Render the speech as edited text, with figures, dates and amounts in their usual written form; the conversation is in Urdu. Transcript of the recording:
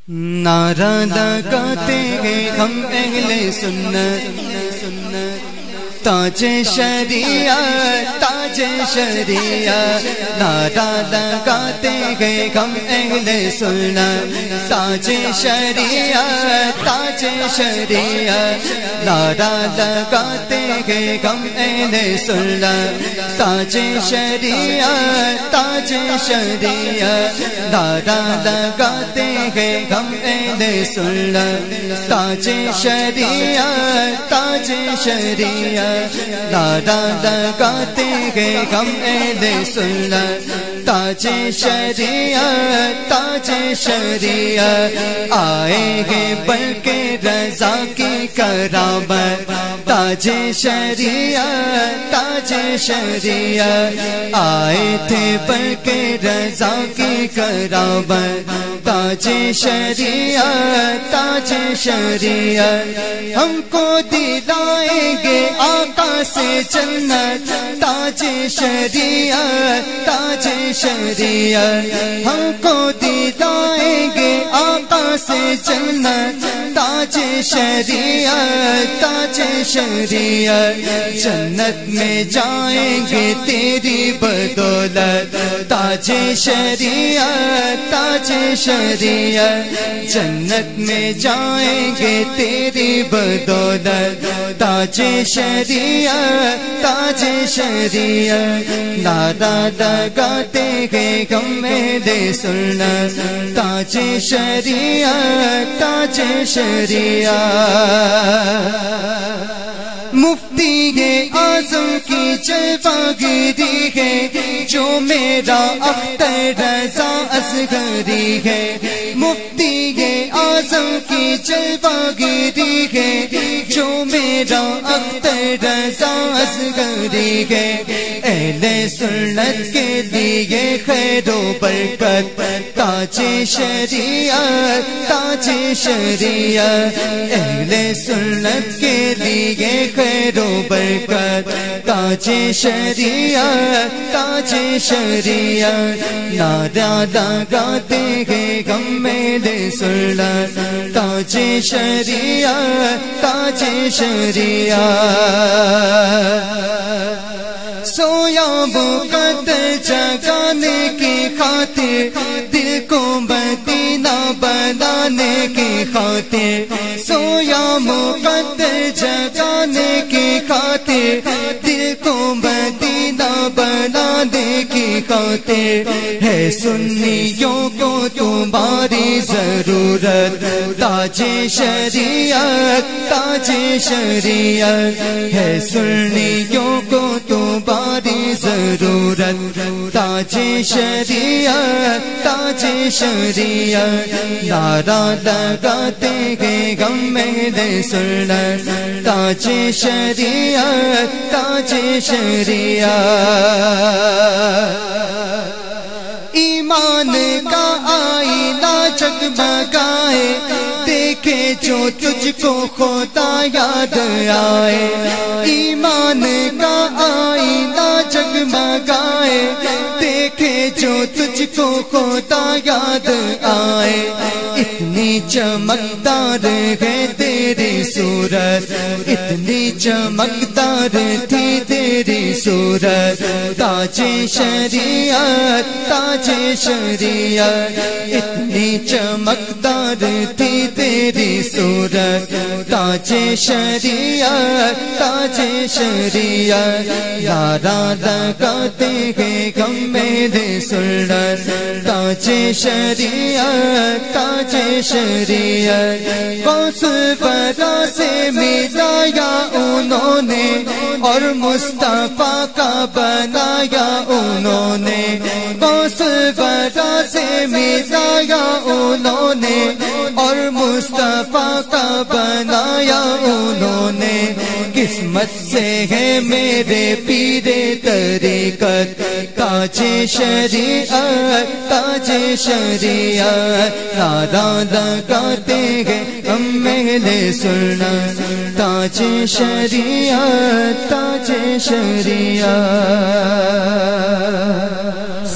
نعرہ لگاتے ہیں ہم اہل سنت، تاج شریعت تاج شریعت، نعرہ لگاتے ہیں ہم اہل سنت، تاج شریعت تاج شریعت، نعرہ لگاتے ہیں ہم اہل سنت، تاج شریعت تاج شریعت، نعرہ لگاتے ہیں ہم اہل سنت، تاج شریعت تاج شریعت، نعرہ لگاتے ہیں ہم اہل سنت، تاج شریعت تاج شریعت، آئے ہیں بلکہ رضا کی کرامت، تاج شریعت تاج شریعت، آئے تھے بلکہ رضا کی کرامت، تاج شریعت تاج شریعت، ہم کو دلائیں گے آقا سے جنت، تاج شریعت تاج شریعت، ہم کو دلائیں گے آقا سے جنت، تاج شریعت تاج شریعت، جنت میں جائیں گے تیری بدولت، تاج شریعت تاج شریعت، جنت میں جائیں گے تیری بدولت، تاج شریعت تاج شریعت، نعرہ لگاتے ہیں ہم اہل سنت، تاج شریعت تاج شریعت، مفتی اعظم کی جلوہ گیری ہے جو میرا اختر رضا اصغری ہے، مفتی اعظم کی جلوہ گیری ہے جو میرا اختر رضا اصغری ہے، اہل سنت کے لیے خیر و برکت، تاج شریعت تاج شریعت، اہل سنت کے لیے خیر و برکت، تاج شریعت تاج شریعت، نعرہ لگاتے ہیں ہم اہل سنت، تاج شریعت تاج شریعت، سویا مقدر جگانے کی خاطر، دل کو مدینہ بنانے کی خاطر، سویا مقدر جگانے کی خاطر، دل کو مدینہ بنانے کی خاطر، ہے سنیوں کو تمہاری ضرورت، تاج شریعت تاج شریعت، ہے سنیوں کو تمہاری ضرورت، تاج شریعت تاج شریعت، نعرہ لگاتے ہیں ہم اہل سنت، تاج شریعت تاج شریعت، ایمان کا آئینہ جگمگائے، دیکھے جو تجھ کو خدا یاد آئے، ایمان کا آئینہ جگمگائے، دیکھے جو تجھ کو خدا یاد آئے، اتنی چمکدار ہے تیری صورت، اتنی چمکدار تھی تیری صورت، تاج شریعت تاج شریعت، اتنی چمکدار تھی تیری صورت، تاج شریعت تاج شریعت، نعرہ لگاتے ہیں ہم اہل سنت، تاج شریعت تاج شریعت، غوث الورا سے ملایا انہوں نے اور مصطفیٰ کا بنایا انہوں نے، غوث الورا سے ملایا انہوں نے اور مصطفیٰ کا بنایا انہوں نے، قسمت سے ہے میرے پیر طریقت، تاج شریعت تاج شریعت، نعرہ لگاتے ہیں ہم اہل سنت، تاج شریعت تاج شریعت۔